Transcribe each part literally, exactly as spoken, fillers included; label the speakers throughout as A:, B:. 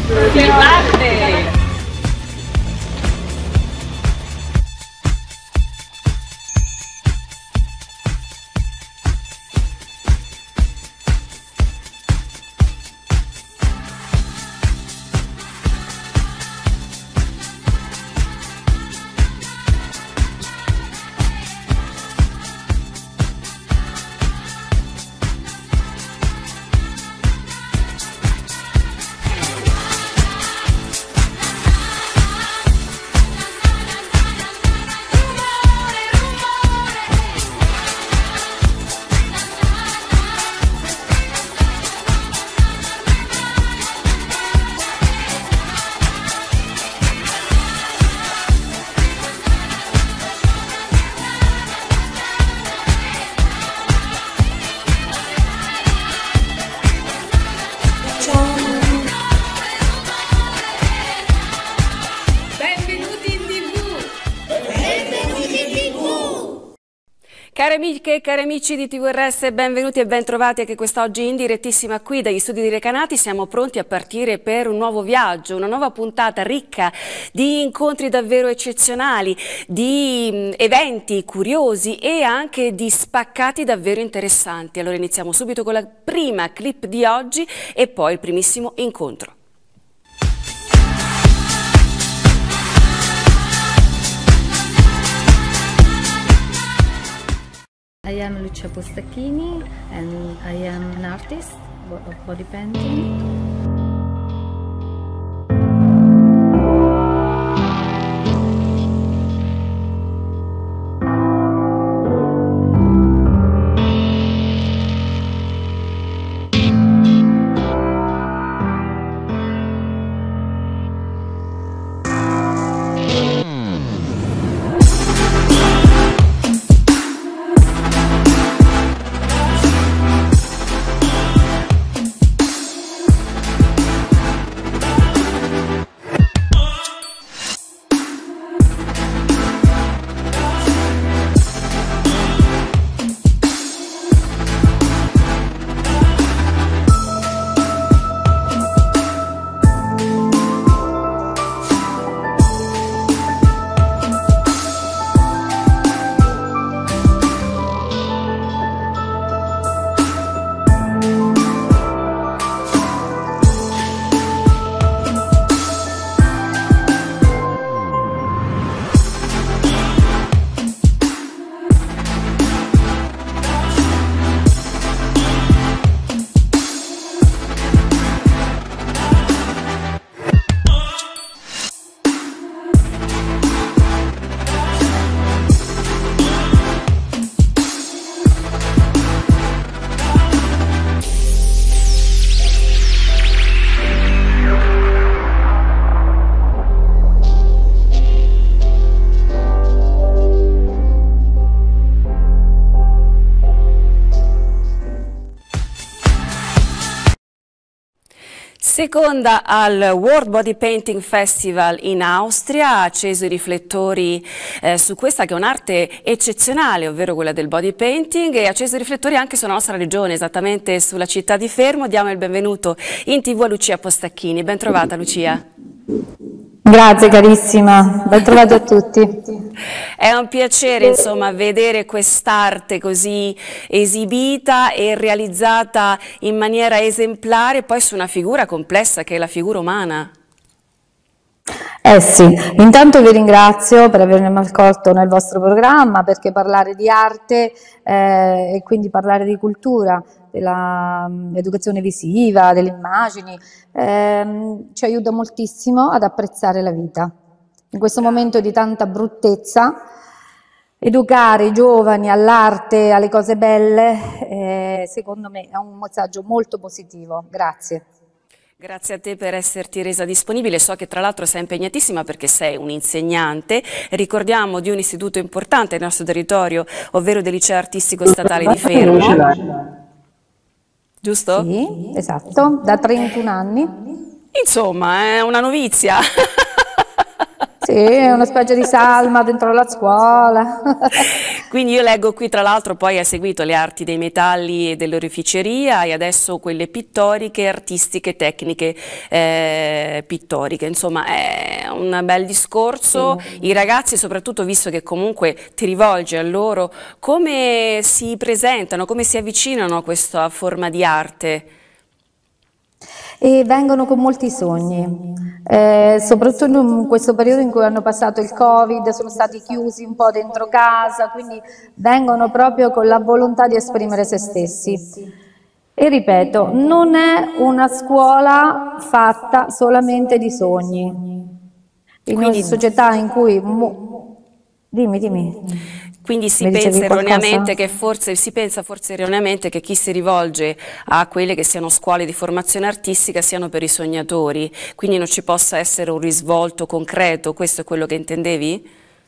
A: Grazie.
B: Cari amiche e cari amici di T V R S, benvenuti e bentrovati anche quest'oggi in direttissima qui dagli studi di Recanati. Siamo pronti a partire per un nuovo viaggio, una nuova puntata ricca di incontri davvero eccezionali, di eventi curiosi e anche di spaccati davvero interessanti. Allora iniziamo subito con la prima clip di oggi e poi il primissimo incontro.
C: I am Lucia Postacchini and I am an artist of body painting.
B: Seconda al World Body Painting Festival in Austria, ha acceso i riflettori eh, su questa che è un'arte eccezionale, ovvero quella del body painting, e ha acceso i riflettori anche sulla nostra regione, esattamente sulla città di Fermo. Diamo il benvenuto in tv a Lucia Postacchini. Ben trovata Lucia.
D: Grazie carissima, ben trovato a tutti.
B: È un piacere insomma vedere quest'arte così esibita e realizzata in maniera esemplare poi su una figura complessa che è la figura umana.
D: Eh sì, intanto vi ringrazio per avermi accolto nel vostro programma, perché parlare di arte eh, e quindi parlare di cultura, dell'educazione visiva, delle immagini, ehm, ci aiuta moltissimo ad apprezzare la vita. In questo momento di tanta bruttezza, educare i giovani all'arte, alle cose belle, eh, secondo me è un messaggio molto positivo. Grazie.
B: Grazie a te per esserti resa disponibile. So che tra l'altro sei impegnatissima perché sei un'insegnante. Ricordiamo di un istituto importante nel nostro territorio, ovvero del Liceo Artistico Statale di Fermo. Giusto?
D: Sì, esatto, da trentuno anni.
B: Insomma, è una novizia.
D: Sì, è una specie di salma dentro la scuola.
B: Quindi io leggo qui, tra l'altro, poi hai seguito le arti dei metalli e dell'oreficeria e adesso quelle pittoriche, artistiche, tecniche eh, pittoriche. Insomma, è un bel discorso.
D: Sì.
B: I ragazzi, soprattutto visto che comunque ti rivolgi a loro, come si presentano, come si avvicinano a questa forma di arte?
D: E vengono con molti sogni, eh, soprattutto in questo periodo in cui hanno passato il Covid, sono stati chiusi un po' dentro casa, quindi vengono proprio con la volontà di esprimere se stessi. E ripeto, non è una scuola fatta solamente di sogni. In
B: Quindi,
D: una società in cui... Dimmi, dimmi.
B: Quindi si
D: Mi dicevi
B: pensa erroneamente
D: qualcosa?
B: che forse, si pensa forse erroneamente che chi si rivolge a quelle che siano scuole di formazione artistica siano per i sognatori, quindi non ci possa essere un risvolto concreto, questo è quello che intendevi?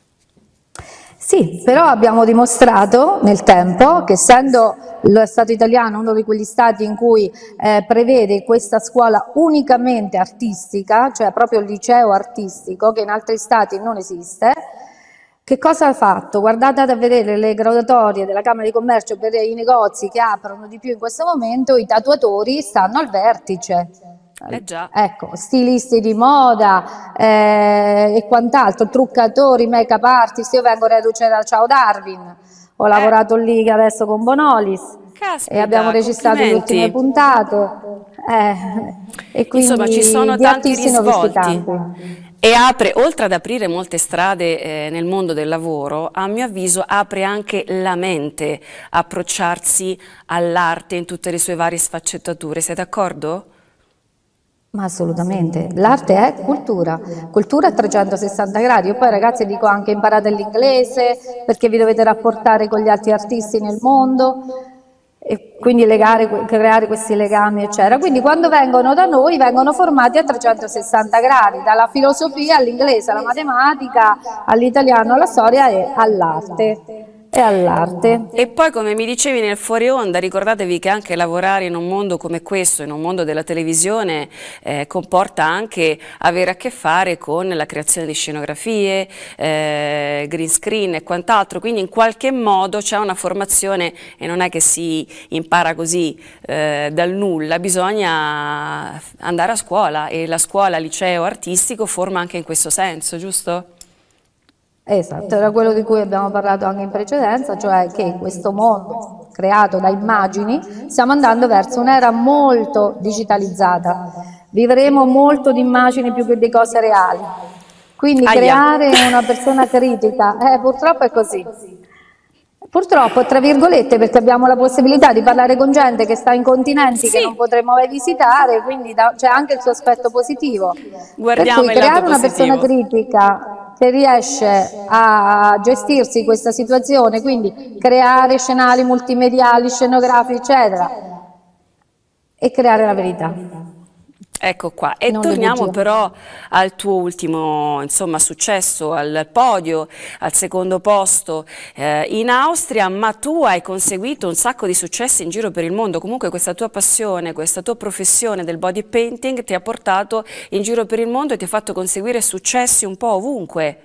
D: Sì, però abbiamo dimostrato nel tempo che, essendo lo Stato italiano uno di quegli stati in cui eh, prevede questa scuola unicamente artistica, cioè proprio il liceo artistico, che in altri stati non esiste, che cosa ha fatto? Guardate a vedere le graduatorie della Camera di Commercio per i negozi che aprono di più in questo momento, i tatuatori stanno al vertice.
B: Eh già.
D: Ecco, stilisti di moda eh, e quant'altro, truccatori, make-up artist. Io vengo reduce da Ciao Darwin, ho lavorato lì adesso con Bonolis.
B: Caspita,
D: e abbiamo registrato le ultime puntate. Eh, e quindi
B: insomma, ci sono
D: di
B: tanti
D: artisti ne ho visti
B: risvolti.
D: tanti.
B: E apre, oltre ad aprire molte strade eh, nel mondo del lavoro, a mio avviso apre anche la mente, approcciarsi all'arte in tutte le sue varie sfaccettature. Sei d'accordo?
D: Ma assolutamente, l'arte è cultura, cultura a trecentosessanta gradi. Io poi, ragazzi, dico anche imparate l'inglese perché vi dovete rapportare con gli altri artisti nel mondo e quindi legare, creare questi legami eccetera. Quindi quando vengono da noi vengono formati a trecentosessanta gradi, dalla filosofia all'inglese, alla matematica, all'italiano, alla storia e all'arte. E all'arte.
B: E poi, come mi dicevi nel fuori onda, ricordatevi che anche lavorare in un mondo come questo, in un mondo della televisione, eh, comporta anche avere a che fare con la creazione di scenografie, eh, green screen e quant'altro, quindi in qualche modo c'è una formazione e non è che si impara così eh, dal nulla, bisogna andare a scuola e la scuola liceo artistico forma anche in questo senso, giusto?
D: Esatto, era quello di cui abbiamo parlato anche in precedenza, cioè che in questo mondo creato da immagini stiamo andando verso un'era molto digitalizzata, vivremo molto di immagini più che di cose reali, quindi
B: Aia.
D: creare una persona critica, eh, purtroppo è così. Purtroppo, tra virgolette, perché abbiamo la possibilità di parlare con gente che sta in continenti
B: sì.
D: che non potremo mai visitare, quindi c'è anche il suo aspetto positivo.
B: Guardiamo
D: per cui
B: il lato
D: creare una
B: positivo.
D: persona critica che riesce a gestirsi questa situazione, quindi creare scenari multimediali, scenografi, eccetera, e creare la verità.
B: Ecco qua, e
D: non
B: torniamo però al tuo ultimo insomma, successo, al podio, al secondo posto eh, in Austria, ma tu hai conseguito un sacco di successi in giro per il mondo. Comunque questa tua passione, questa tua professione del body painting ti ha portato in giro per il mondo e ti ha fatto conseguire successi un po' ovunque.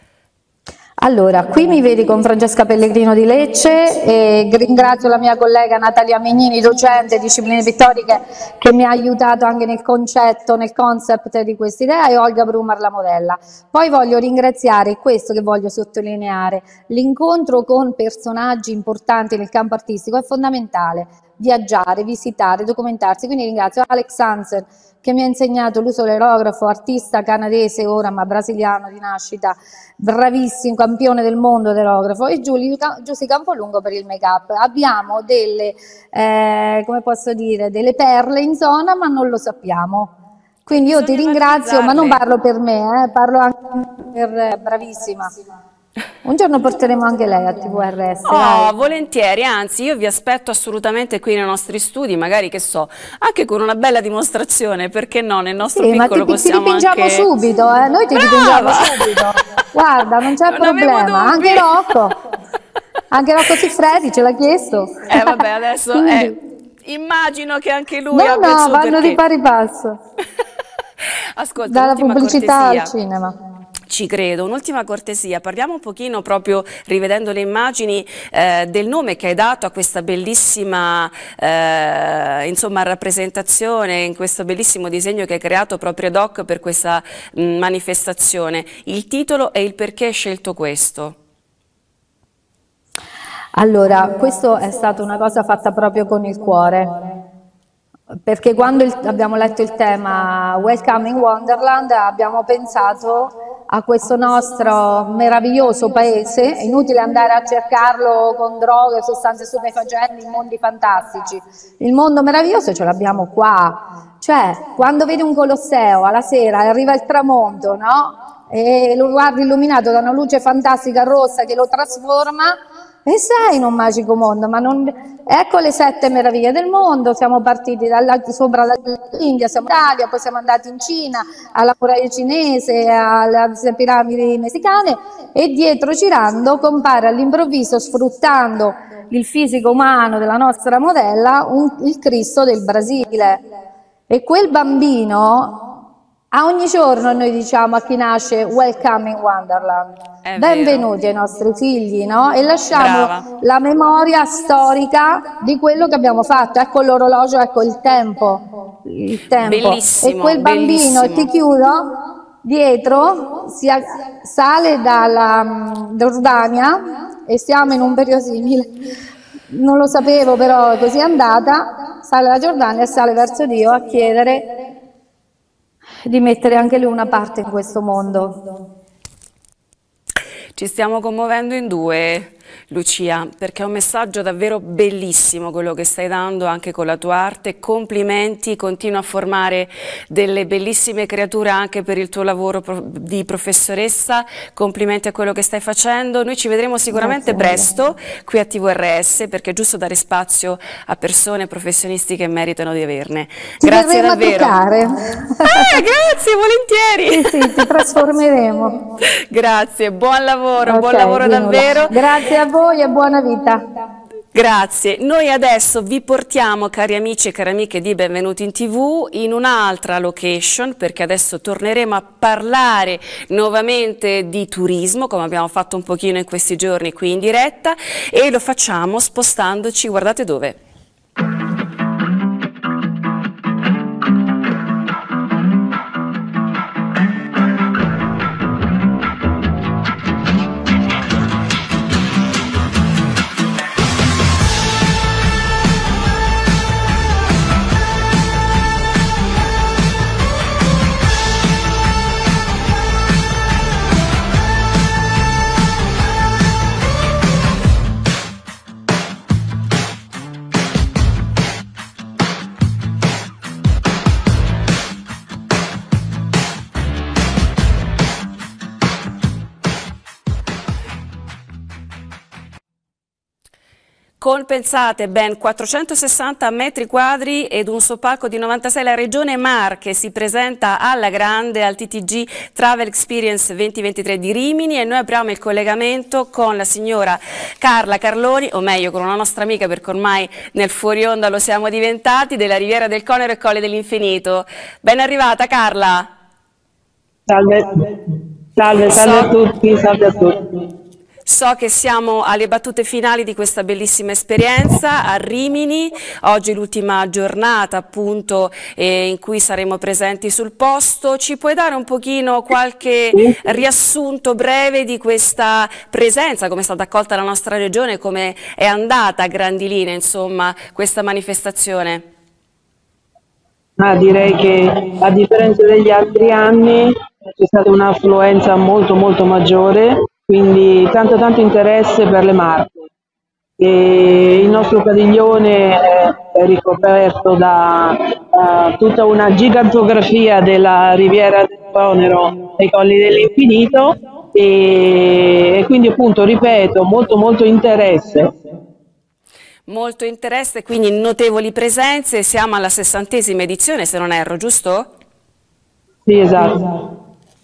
D: Allora, qui mi vedi con Francesca Pellegrino di Lecce e ringrazio la mia collega Natalia Mignini, docente di discipline pittoriche, che mi ha aiutato anche nel concetto, nel concept di questa idea, e Olga Brumar, la modella. Poi voglio ringraziare, questo che voglio sottolineare, l'incontro con personaggi importanti nel campo artistico è fondamentale, viaggiare, visitare, documentarsi, quindi ringrazio Alex Hansen che mi ha insegnato l'uso dell'aerografo, artista canadese ora ma brasiliano di nascita, bravissimo, campione del mondo dell'aerografo, e Giusy Campolungo per il make-up. Abbiamo delle, eh, come posso dire, delle perle in zona ma non lo sappiamo. Quindi io
B: Bisogna
D: ti ringrazio, ma non parlo per me, eh, parlo anche per eh, bravissima. Un giorno porteremo anche lei a T V R S.
B: Oh,
D: dai.
B: volentieri, anzi io vi aspetto assolutamente qui nei nostri studi, magari che so, anche con una bella dimostrazione, perché no, nel nostro
D: Sì,
B: piccolo
D: ma ti,
B: possiamo
D: ti dipingiamo
B: anche...
D: subito, eh? Noi ti
B: Brava!
D: dipingiamo subito. Guarda, non c'è
B: Non avevo
D: problema,
B: dubbi.
D: anche Rocco, anche Rocco Siffredi ce l'ha chiesto.
B: Eh vabbè, adesso
D: Quindi...
B: eh, immagino che anche lui
D: No,
B: abbia il
D: no,
B: suo
D: vanno
B: perché.
D: di pari passo,
B: Ascolta,
D: dalla
B: l'ultima
D: pubblicità
B: cortesia.
D: al cinema.
B: Ci credo. Un'ultima cortesia, parliamo un pochino proprio, rivedendo le immagini, eh, del nome che hai dato a questa bellissima eh, insomma, rappresentazione, in questo bellissimo disegno che hai creato proprio ad hoc per questa mh, manifestazione. Il titolo e il perché hai scelto questo?
D: Allora, questo è stata una cosa fatta proprio con il cuore. Perché quando il, abbiamo letto il tema Welcome in Wonderland abbiamo pensato a questo nostro meraviglioso paese, è inutile andare a cercarlo con droghe, sostanze stupefacenti, in mondi fantastici, il mondo meraviglioso ce l'abbiamo qua, cioè quando vedi un Colosseo alla sera e arriva il tramonto, no? E lo guardi illuminato da una luce fantastica rossa che lo trasforma, e sei in un magico mondo, ma non... ecco le sette meraviglie del mondo, siamo partiti dalla, sopra dall'India, siamo in Italia, poi siamo andati in Cina, alla muraglia cinese, alle piramidi messicane, e dietro girando compare all'improvviso, sfruttando il fisico umano della nostra modella, un, il Cristo del Brasile. E quel bambino... A ogni giorno noi diciamo a chi nasce Welcome in Wonderland, è benvenuti vero. Ai nostri figli, no? E lasciamo Brava. La memoria storica di quello che abbiamo fatto. Ecco l'orologio, ecco il tempo, il tempo.
B: Bellissimo,
D: e quel bambino,
B: bellissimo.
D: Ti chiudo, dietro si sale dalla Giordania e siamo in un periodo simile, non lo sapevo però così è andata, sale la Giordania e sale verso Dio a chiedere di mettere anche lui una parte in questo mondo.
B: Ci stiamo commuovendo in due, Lucia, perché è un messaggio davvero bellissimo quello che stai dando anche con la tua arte. Complimenti, continua a formare delle bellissime creature anche per il tuo lavoro di professoressa. Complimenti a quello che stai facendo. Noi ci vedremo sicuramente Grazie, presto qui a T V R S, perché è giusto dare spazio a persone, professionisti che meritano di averne.
D: Ti
B: grazie davvero.
D: A
B: eh, grazie, volentieri.
D: Sì, sì, ti trasformeremo.
B: Grazie, buon lavoro,
D: okay,
B: buon lavoro davvero.
D: Grazie a voi e buona vita.
B: Grazie. Noi adesso vi portiamo, cari amici e cari amiche di Benvenuti in tivù, in un'altra location, perché adesso torneremo a parlare nuovamente di turismo, come abbiamo fatto un pochino in questi giorni qui in diretta, e lo facciamo spostandoci, guardate dove? Con, pensate, ben quattrocentosessanta metri quadri ed un soppalco di novantasei, la Regione Marche si presenta alla grande al T T G Travel Experience duemilaventitré di Rimini, e noi apriamo il collegamento con la signora Carla Carloni, o meglio con una nostra amica, perché ormai nel fuori onda lo siamo diventati, della Riviera del Conero e Colle dell'Infinito. Ben arrivata Carla.
A: Salve, salve, salve so... a tutti, salve a tutti.
B: So che siamo alle battute finali di questa bellissima esperienza a Rimini, oggi è l'ultima giornata appunto eh, in cui saremo presenti sul posto. Ci puoi dare un pochino qualche riassunto breve di questa presenza, come è stata accolta la nostra regione, come è andata a grandi linee insomma questa manifestazione?
A: Ah, direi che a differenza degli altri anni c'è stata un'affluenza molto molto maggiore, quindi tanto tanto interesse per le Marche. E il nostro padiglione è ricoperto da uh, tutta una gigantografia della Riviera del Conero e Colli dell'Infinito, e, e quindi appunto, ripeto, molto molto interesse.
B: Molto interesse, quindi notevoli presenze. Siamo alla sessantesima edizione, se non erro, giusto?
A: Sì, esatto.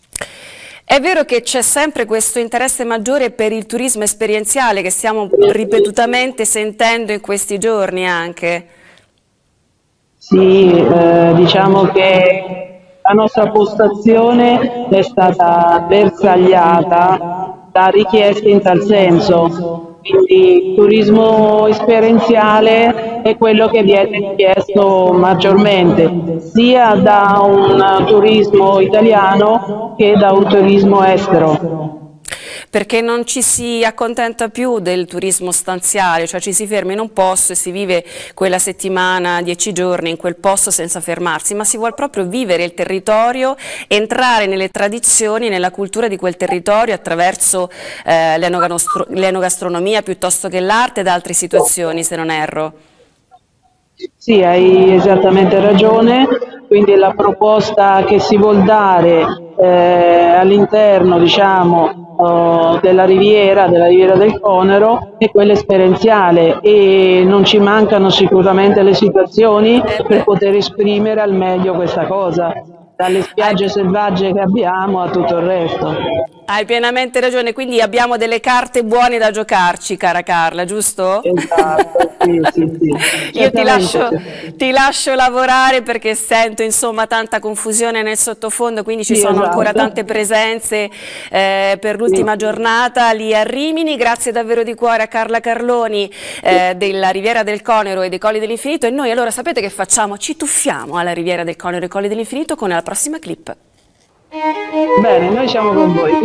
B: È vero che c'è sempre questo interesse maggiore per il turismo esperienziale che stiamo ripetutamente sentendo in questi giorni anche.
A: Sì, eh, diciamo che La nostra postazione è stata bersagliata da richieste in tal senso, quindi il turismo esperienziale è quello che viene chiesto maggiormente, sia da un turismo italiano che da un turismo estero.
B: Perché non ci si accontenta più del turismo stanziale, cioè ci si ferma in un posto e si vive quella settimana, dieci giorni in quel posto senza fermarsi, ma si vuole proprio vivere il territorio, entrare nelle tradizioni, nella cultura di quel territorio attraverso eh, l'enogastronomia piuttosto che l'arte ed altre situazioni, se non erro.
A: Sì, hai esattamente ragione, quindi la proposta che si vuol dare eh, all'interno, diciamo, oh, della riviera, della riviera del Conero è quella esperienziale, e non ci mancano sicuramente le situazioni per poter esprimere al meglio questa cosa, dalle spiagge selvagge che abbiamo a tutto il resto.
B: Hai pienamente ragione, quindi abbiamo delle carte buone da giocarci, cara Carla, giusto?
A: Esatto, sì, sì, sì.
B: Io ti lascio, ti lascio lavorare perché sento insomma tanta confusione nel sottofondo, quindi ci
A: sì,
B: sono
A: esatto.
B: ancora tante presenze eh, per l'ultima sì. giornata lì a Rimini. Grazie davvero di cuore a Carla Carloni eh, della Riviera del Conero e dei Colli dell'Infinito, e noi allora sapete che facciamo? Ci tuffiamo alla Riviera del Conero e Colli dell'Infinito con la prossima clip.
A: Bene, noi siamo con voi.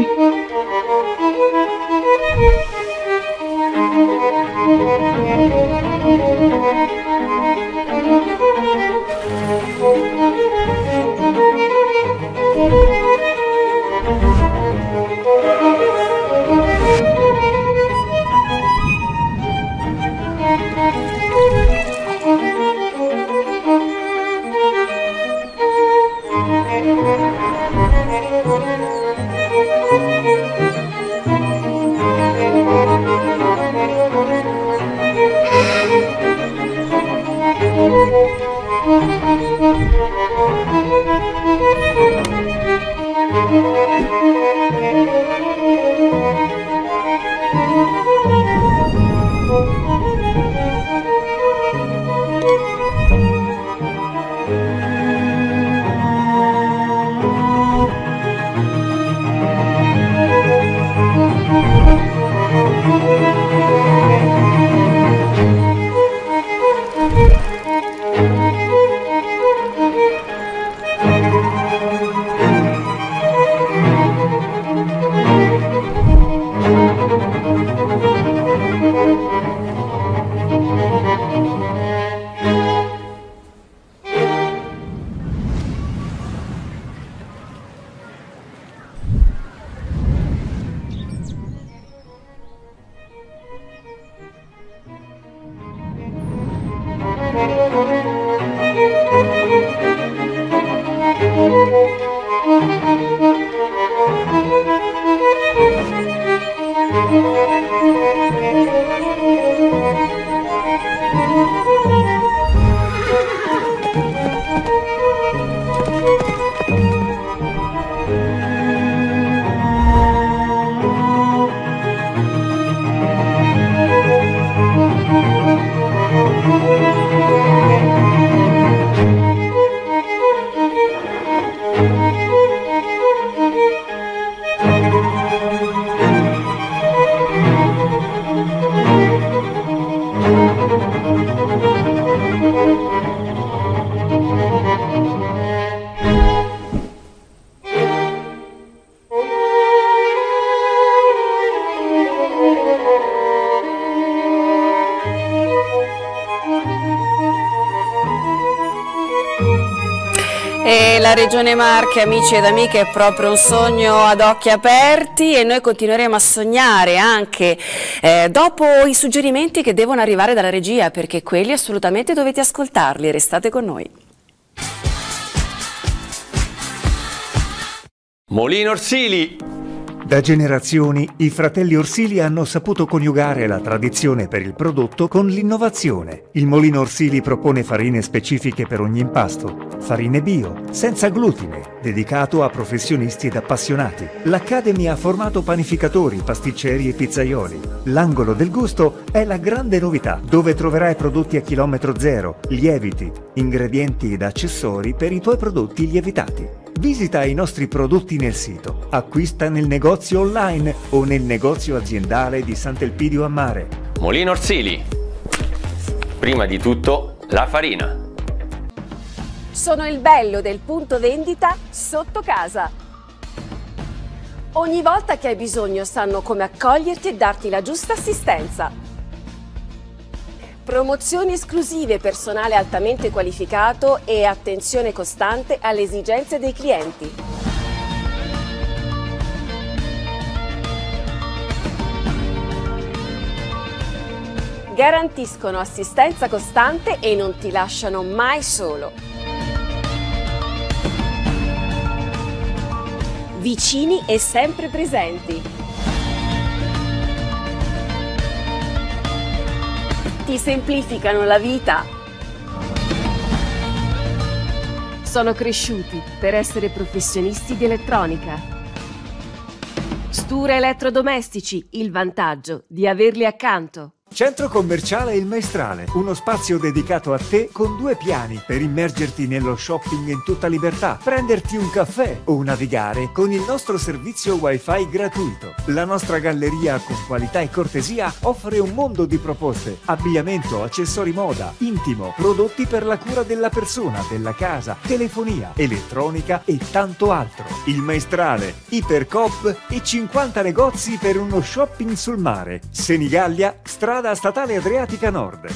B: E la Regione Marche, amici ed amiche, è proprio un sogno ad occhi aperti, e noi continueremo a sognare anche eh, dopo i suggerimenti che devono arrivare dalla regia, perché quelli assolutamente dovete ascoltarli. Restate con noi.
E: Molino Orsili.
F: Da generazioni i fratelli Orsili hanno saputo coniugare la tradizione per il prodotto con l'innovazione. Il Molino Orsili propone farine specifiche per ogni impasto, farine bio, senza glutine, dedicato a professionisti ed appassionati. L'Academy ha formato panificatori, pasticceri e pizzaioli. L'angolo del gusto è la grande novità, dove troverai prodotti a chilometro zero, lieviti, ingredienti ed accessori per i tuoi prodotti lievitati. Visita i nostri prodotti nel sito, acquista nel negozio online o nel negozio aziendale di Sant'Elpidio a Mare.
E: Molino Orsili. Prima di tutto, la farina.
B: Sono il bello del punto vendita sotto casa. Ogni volta che hai bisogno sanno come accoglierti e darti la giusta assistenza. Promozioni esclusive, personale altamente qualificato e attenzione costante alle esigenze dei clienti. Garantiscono assistenza costante e non ti lasciano mai solo. Vicini e sempre presenti. Ti semplificano la vita. Sono cresciuti per essere professionisti di elettronica. Stura Elettrodomestici, il vantaggio di averli accanto.
F: Centro commerciale Il Maestrale, uno spazio dedicato a te con due piani per immergerti nello shopping in tutta libertà, prenderti un caffè o navigare con il nostro servizio wifi gratuito. La nostra galleria con qualità e cortesia offre un mondo di proposte: abbigliamento, accessori moda, intimo, prodotti per la cura della persona, della casa, telefonia, elettronica e tanto altro. Il Maestrale, Ipercoop e cinquanta negozi per uno shopping sul mare. Senigallia, strada statale Adriatica Nord.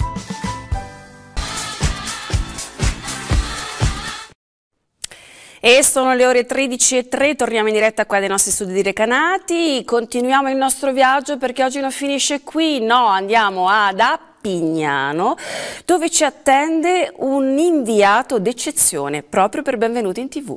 B: E sono le ore tredici e tre, torniamo in diretta qua dai nostri studi di Recanati, continuiamo il nostro viaggio perché oggi non finisce qui, no, andiamo ad Appignano dove ci attende un inviato d'eccezione proprio per Benvenuti in tivù.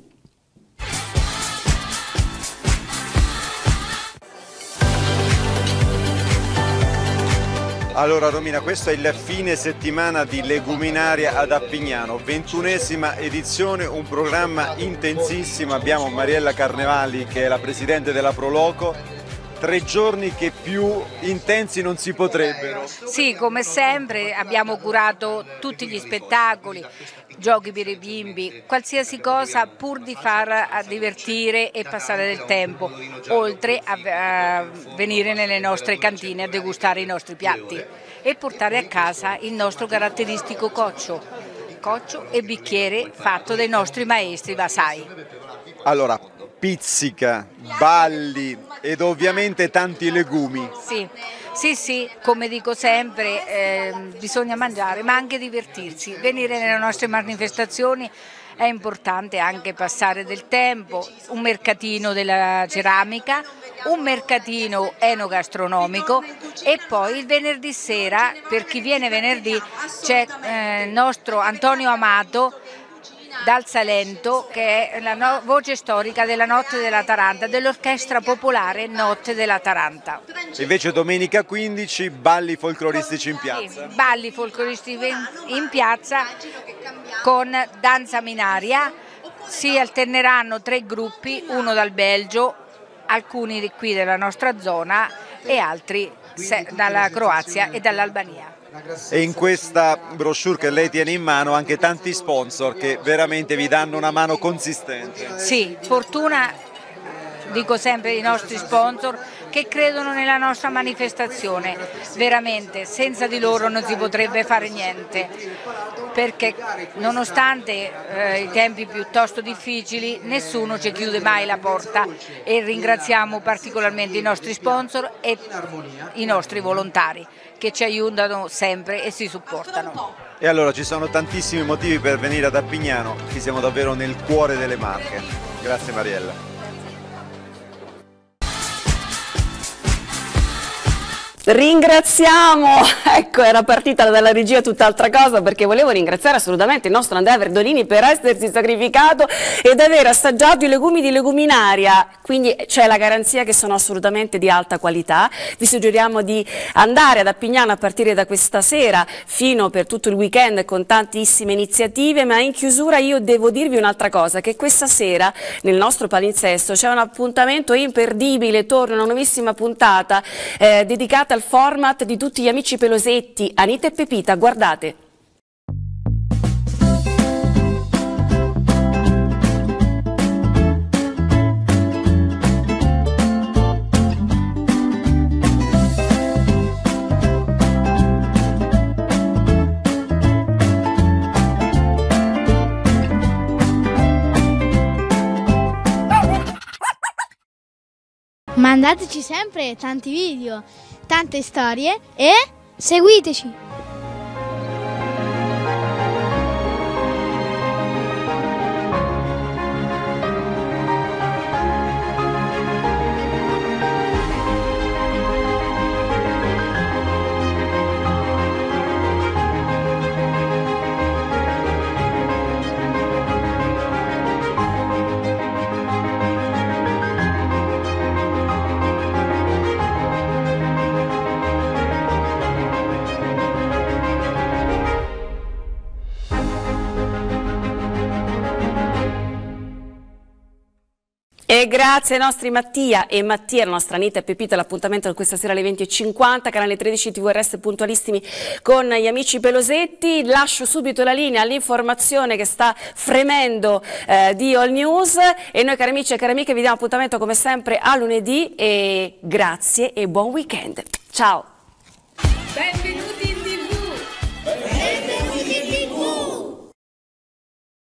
G: Allora Romina, questo è il fine settimana di Leguminaria ad Appignano, ventunesima edizione, un programma intensissimo. Abbiamo Mariella Carnevali che è la presidente della Proloco, tre giorni che più intensi non si potrebbero.
H: Sì, come sempre abbiamo curato tutti gli spettacoli, giochi per i bimbi, qualsiasi cosa pur di far divertire e passare del tempo, oltre a, a venire nelle nostre cantine a degustare i nostri piatti e portare a casa il nostro caratteristico coccio, coccio e bicchiere fatto dai nostri maestri Vasai.
G: Allora, pizzica, balli ed ovviamente tanti legumi.
H: Sì. Sì, sì, come dico sempre, eh, bisogna mangiare ma anche divertirsi. Venire nelle nostre manifestazioni è importante anche passare del tempo, un mercatino della ceramica, un mercatino enogastronomico e poi il venerdì sera, per chi viene venerdì, c'è eh, il nostro Antonio Amato dal Salento, che è la no- voce storica della Notte della Taranta, dell'Orchestra Popolare Notte della Taranta.
G: Invece domenica quindici balli folcloristici in piazza.
H: Sì, balli folcloristici in piazza con danza minaria, si alterneranno tre gruppi, uno dal Belgio, alcuni di qui della nostra zona e altri dalla Croazia e dall'Albania.
G: E in questa brochure che lei tiene in mano anche tanti sponsor che veramente vi danno una mano consistente.
H: Sì, fortuna, dico sempre, i nostri sponsor che credono nella nostra manifestazione, veramente senza di loro non si potrebbe fare niente, perché nonostante eh, i tempi piuttosto difficili nessuno ci chiude mai la porta e ringraziamo particolarmente i nostri sponsor e i nostri volontari che ci aiutano sempre e si supportano.
G: E allora ci sono tantissimi motivi per venire ad Appignano, qui siamo davvero nel cuore delle Marche. Grazie Mariella.
B: Ringraziamo, ecco era partita dalla regia tutt'altra cosa perché volevo ringraziare assolutamente il nostro Andrea Verdolini per essersi sacrificato ed aver assaggiato i legumi di Leguminaria, quindi c'è la garanzia che sono assolutamente di alta qualità. Vi suggeriamo di andare ad Appignano a partire da questa sera fino per tutto il weekend con tantissime iniziative, ma in chiusura io devo dirvi un'altra cosa, che questa sera nel nostro palinsesto c'è un appuntamento imperdibile, torna una nuovissima puntata eh, dedicata al format di tutti gli amici pelosetti, Anita e Pepita, guardate.
I: Mandateci sempre tanti video, tante storie e seguiteci!
B: E grazie ai nostri Mattia e Mattia, la nostra Anita e Pepita, l'appuntamento questa sera alle venti e cinquanta, canale tredici T V R S puntualissimi con gli amici Pelosetti. Lascio subito la linea all'informazione che sta fremendo eh, di All News e noi cari amici e cari amiche vi diamo appuntamento come sempre a lunedì e grazie e buon weekend. Ciao!
J: Benvenuti